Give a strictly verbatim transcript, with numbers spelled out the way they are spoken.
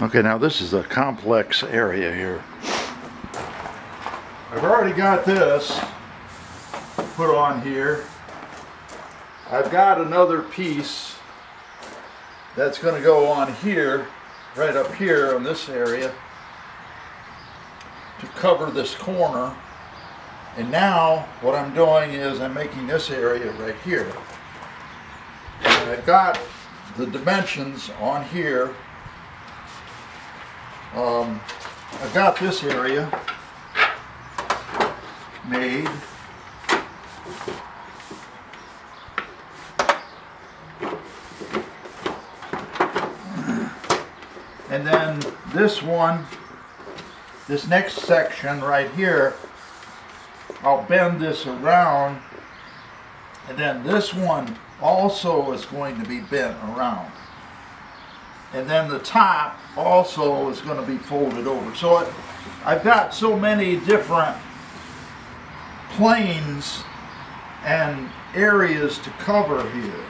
Okay, now this is a complex area here. I've already got this put on here. I've got another piece that's going to go on here, right up here in this area, to cover this corner. And now what I'm doing is I'm making this area right here. And I've got the dimensions on here. Um, I've got this area made. And then this one, this next section right here, I'll bend this around, and then this one also is going to be bent around. And then the top also is going to be folded over. So it, I've got so many different planes and areas to cover here.